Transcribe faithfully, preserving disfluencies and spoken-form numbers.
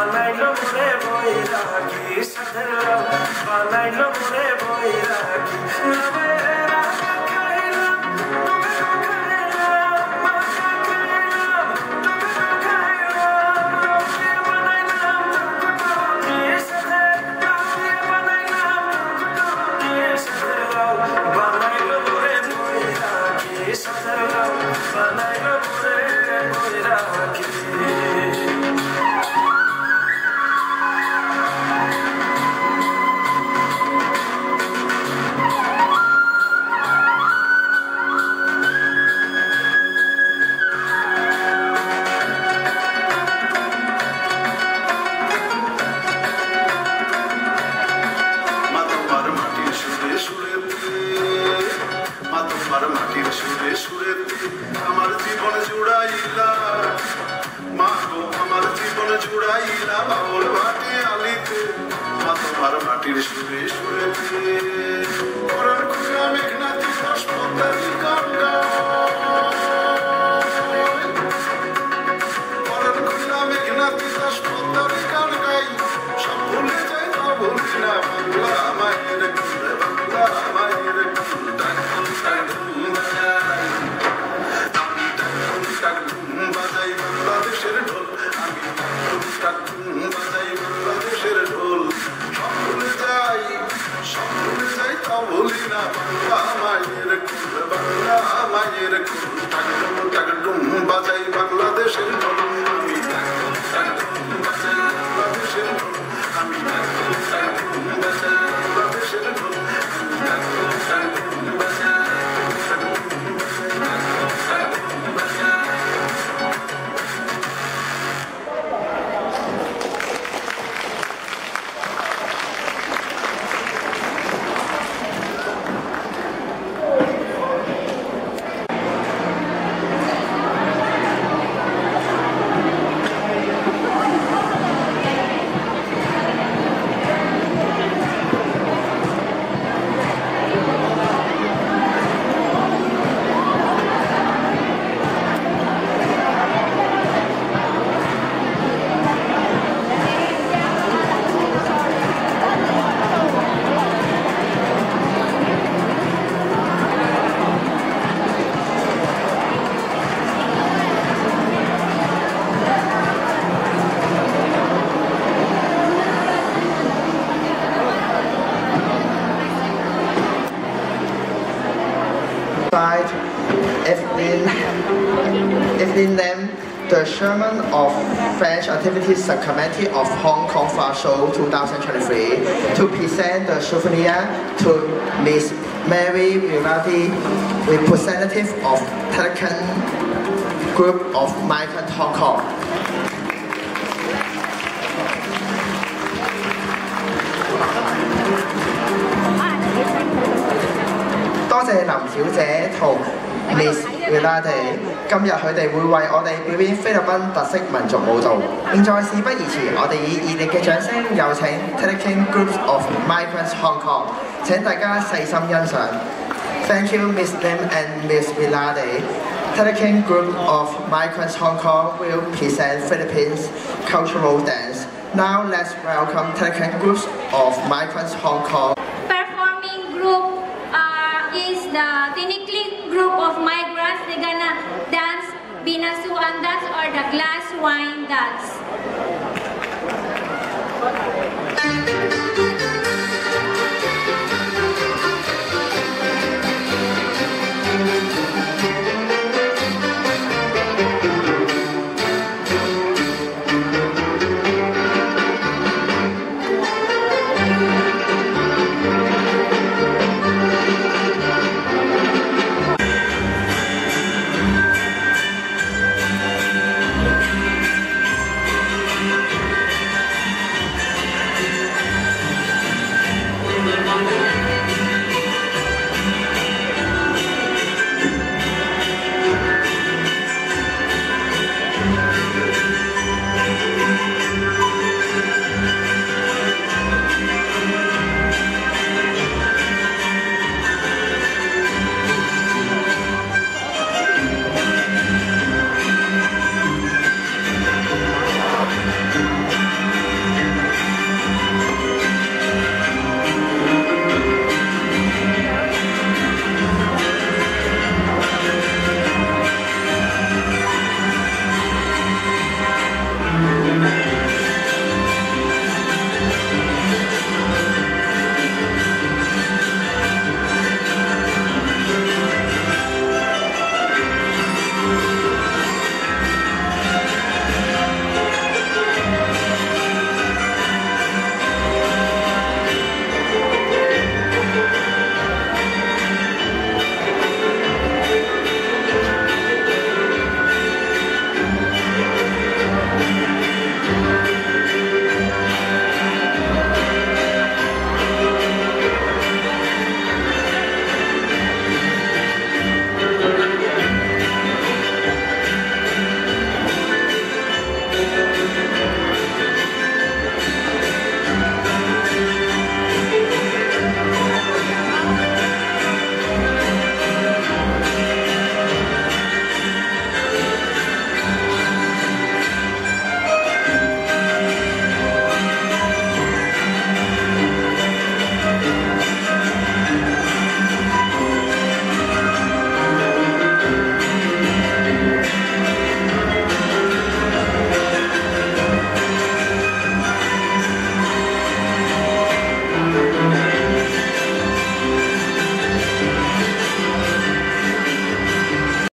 বানাইলো মোরে বৈরাগী সাধের লাউ বানাইলো মোরে বৈরাগী আমার জীবন জুড়াইলা মা গো আমার জীবন জুড়াইলা বাউল ভাটি আলিতে মা তোমার মাটির সুরে সুরেতে পরাণ খুঁড়া মেঘনাথি রসপতারি গঙ্গা পরাণ খুঁড়া মেঘনাথি রসপতারি গঙ্গাই সব ভুলে যাই তা ভুলি না বাংলা মায়ের কুল বাংলা মায়ের কুল টান টান বাজাই বাংলাদেশের ঢোল আমি বাজাই বাংলাদেশের ঢোল সব ভুলে যাই সব ভুলে যাই তা ভুলি না বাংলা মায়ের কুল বাংলা মায়ের কুল টাকডুম টাকডুম বাজাই বাংলাদেশের ঢোল আমি টাকডুম টাকডুম বাজাই বাংলাদেশের ঢোল আমি টাকডুম টাকডুম বাজাই বাংলাদেশের ঢোল আমি টাকডুম টাকডুম বাজাই Evelyn, Evelyn Lam, the Chairman of French Activities Subcommittee of Hong Kong Far Show twenty twenty-three, to present the souvenir to Miss Mary Viradi, representative of Telecan Group of Migrant Hong Kong. 多謝林小姐同 Miss Viradi， 今日佢哋會為我哋表演菲律賓特色民族舞蹈。現在事不宜遲，我哋以熱烈嘅掌聲有請 Telecan Group of Migrants Hong Kong， 請大家細心欣賞。Thank you, Miss Lim and Miss Viradi. Telecan Group of Migrants Hong Kong will present Philippines cultural dance. Now let's welcome Telecan Groups of Migrants Hong Kong. Performing group is the Tiniklik group of migrants. They're gonna dance Binasuan dance or the glass wine dance.